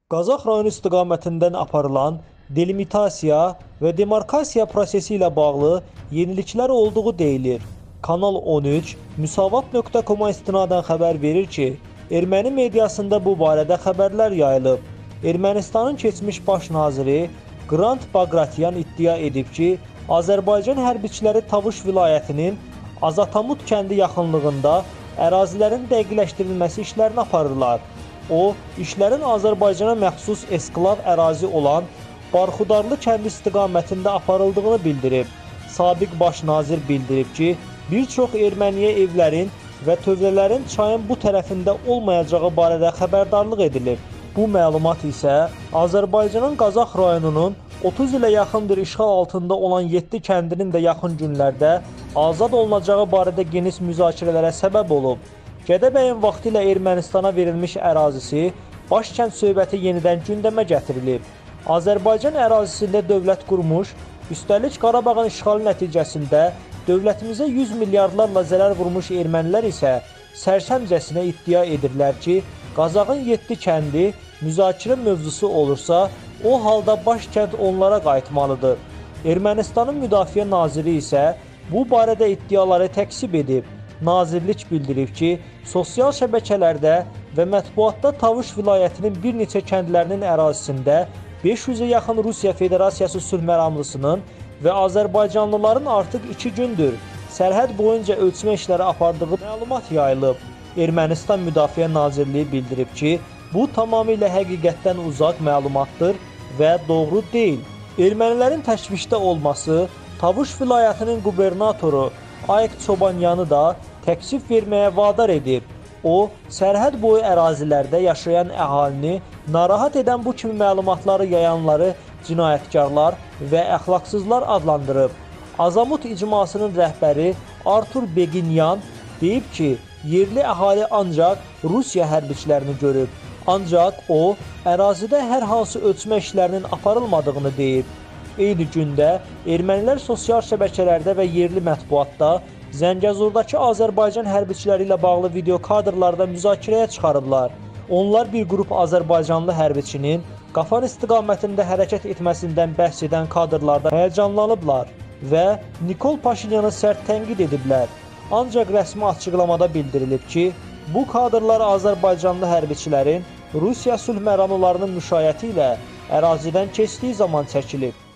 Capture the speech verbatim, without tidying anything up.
Qazax rayonu istiqamətindən aparılan delimitasiya və demarkasiya prosesi ilə bağlı yeniliklər olduğu deyilir. Kanal on üç Müsavat nöqtə com-a istinadən xəbər verir ki, erməni mediasında bu barədə xəbərlər yayılıb. Ermənistanın keçmiş baş naziri Qrant Baqratyan iddia edib ki, Azərbaycan hərbiçiləri Tavuş vilayətinin Azatamut kəndi yaxınlığında ərazilərin dəqiqləşdirilməsi işlərini aparırlar. O, işlərin Azərbaycana məxsus esklav ərazi olan Barxudarlı kəndi istiqamətində aparıldığını bildirib. Sabiq baş nazir bildirib ki, bir çox erməniyə evlərin və tövlələrin çayın bu tərəfində olmayacağı barədə xəbərdarlıq edilib. Bu məlumat isə Azərbaycanın Qazax rayonunun otuz ilə yaxındır işğal altında olan yeddi kəndinin də yaxın günlərdə azad olunacağı barədə geniş müzakirələrə səbəb olub. Gədəbəyin vaxtilə Ermənistana verilmiş ərazisi başkənd söhbəti yenidən gündəmə gətirilib. Azərbaycan ərazisində dövlət qurmuş, üstəlik Qarabağın işğalı nəticəsində dövlətimizə yüz milyardlarla zərər vurmuş ermənilər isə sərsəmcəsinə iddia edirlər ki, Qazaxın yeddi kəndi müzakirə mövzusu olursa, o halda başkənd onlara qayıtmalıdır. Ermənistanın müdafiə naziri isə bu barədə iddiaları təkzib edib. Nazirlik bildirib ki, sosial şəbəkələrdə və mətbuatda Tavuş vilayətinin bir neçə kəndlərinin ərazisində beş yüzə yaxın Rusiya Federasiyası sülh məramlısının və Azərbaycanlıların artıq iki gündür sərhəd boyunca ölçmə işləri apardığı məlumat yayılıb. Ermənistan Müdafiə Nazirliyi bildirib ki, bu tamamilə həqiqətdən uzaq məlumatdır və doğru deyil. Ermənilərin təşvişdə olması Tavuş vilayətinin qubernatoru Ayıq Çobanyanı da təksif verməyə vadar edib. O, sərhəd boyu ərazilərdə yaşayan əhalini narahat edən bu kimi məlumatları yayanları cinayətkarlar və əxlaqsızlar adlandırıb. Azamut icmasının rəhbəri Artur Beginyan deyib ki, yerli əhali ancaq Rusiya hərbiçilərini görüb. Ancaq o, ərazidə hər hansı ölçmə işlərinin aparılmadığını deyib. Eyni gündə ermənilər sosial şəbəkələrdə və yerli mətbuatda Zəngəzurdakı Azərbaycan hərbiçiləri ilə bağlı video kadrlarda müzakirəyə çıxarıblar. Onlar bir qrup Azərbaycanlı hərbiçinin Qafan istiqamətində hərəkət etməsindən bəhs edən kadrlarda həyəcanlanıblar və Nikol Paşinyanı sərt tənqid ediblər. Ancaq rəsmi açıqlamada bildirilib ki, bu kadrlar Azərbaycanlı hərbiçilərin Rusiya sülh məramlılarının müşayiəti ilə ərazidən keçdiyi zaman çəkilib.